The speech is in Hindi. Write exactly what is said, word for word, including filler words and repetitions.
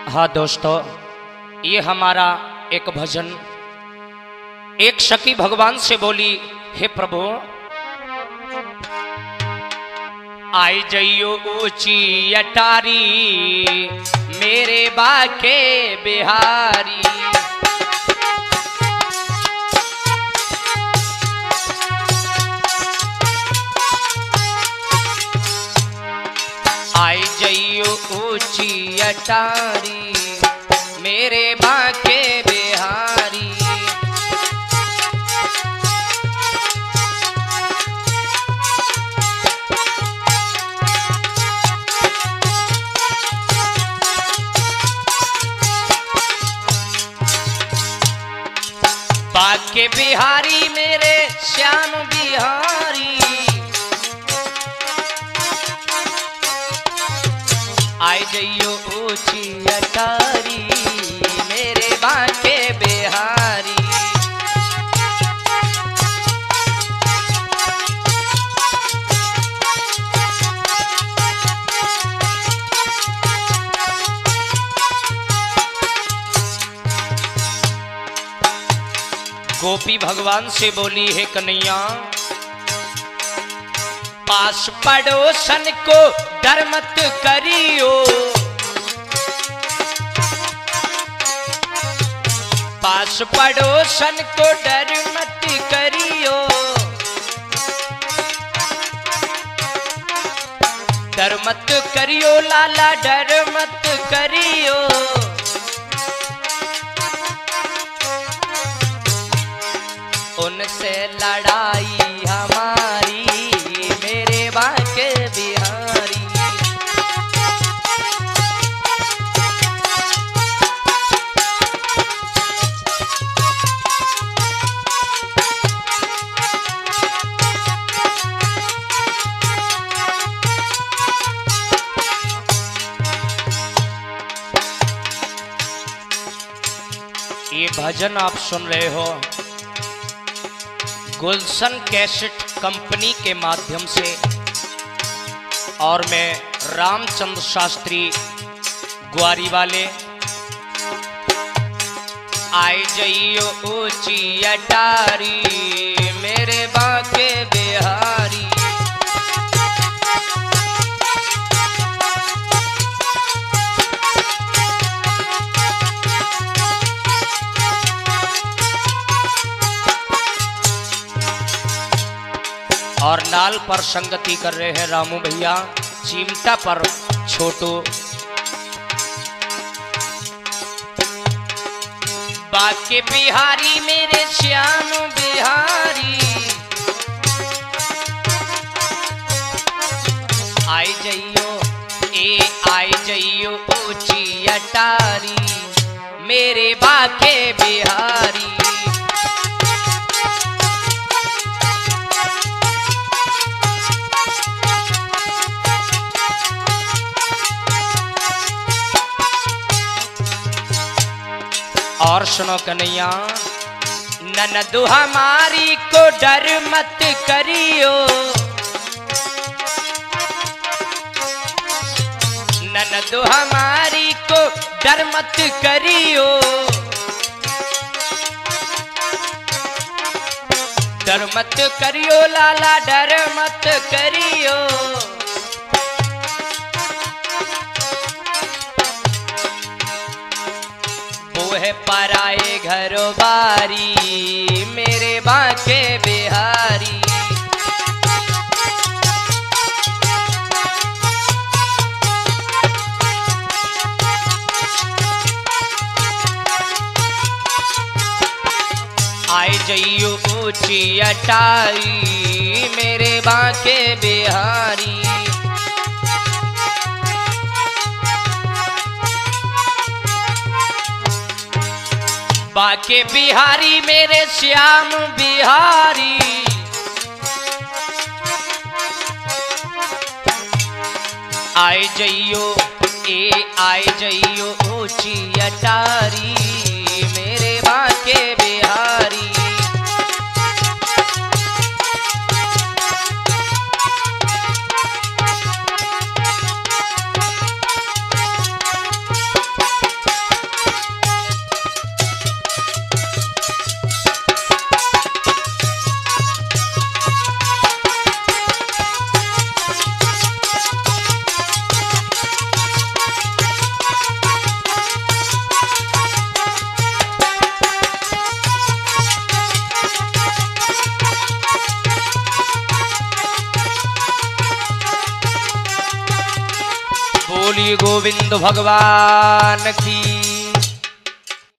हाँ दोस्तों, ये हमारा एक भजन, एक सखी भगवान से बोली, हे प्रभु आई जइयो ऊंची अटारी मेरे बाके बिहारी। आई जइयो ऊंची अटारी मेरे बाके बिहारी। बाके बिहारी मेरे श्याम बिहारी। आई जइयो ऊंची अटारी मेरे बाके बिहारी। गोपी भगवान से बोली, है कन्हैया पास पड़ोसन को डर मत करियो। पास पड़ोसन को डर मत करियो। डर मत करियो लाला डर मत करियो। उनसे लड़ाई हमारी मेरे बाके बिहारी। ये भजन आप सुन रहे हो गुलशन कैसेट कंपनी के माध्यम से, और मैं रामचंद्र शास्त्री ग्वारी वाले। आई जइयो ऊंची अटारी मेरे बाके बिहारी। और नाल पर संगति कर रहे हैं रामू भैया, चिमटा पर छोटू। बाके बिहारी मेरे श्याम बिहारी। आई जइयो ए आई जइयो ऊंची अटारी मेरे बाके बिहारी। और सुनो कन्हैया, ननदु हमारी को डर मत करियो। ननदु हमारी को डर मत करियो। डर मत करियो लाला डर मत करियो। है पराए घर बारी मेरे बाके बिहारी। आई जइयो ऊंची अटारी मेरे बाके बिहारी। बाके बिहारी मेरे श्याम बिहारी। आई जइयो ए आई जइयो ऊंची अटारी मेरे बाके बिहारी। बोली गोविंद भगवान की।